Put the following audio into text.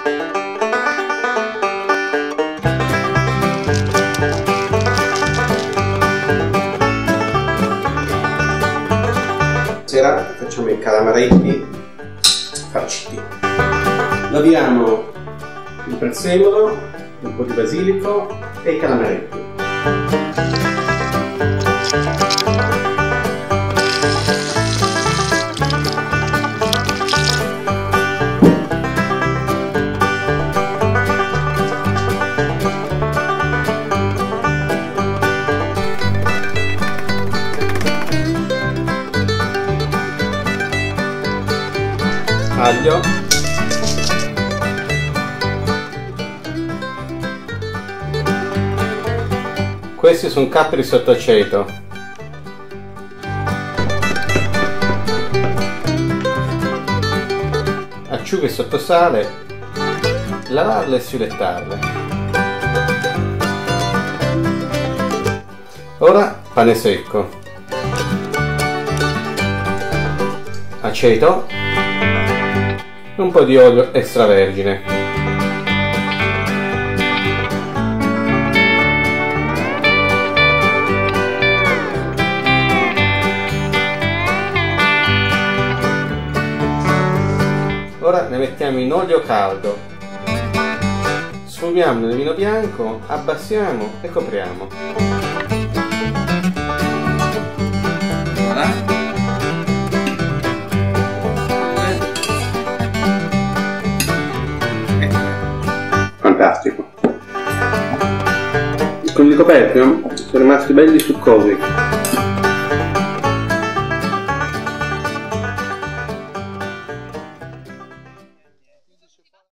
Stasera facciamo i calamaretti farciti. Laviamo il prezzemolo, un po' di basilico e i calamaretti. Aglio, questi sono capperi sotto aceto, acciughe sotto sale, lavarle e sfilettarle. Ora pane secco, aceto, un po' di olio extravergine. Ora ne mettiamo in olio caldo, sfumiamo nel vino bianco, abbassiamo e copriamo. Voilà. Fantastico. Con il coperchio sono rimasti belli succosi.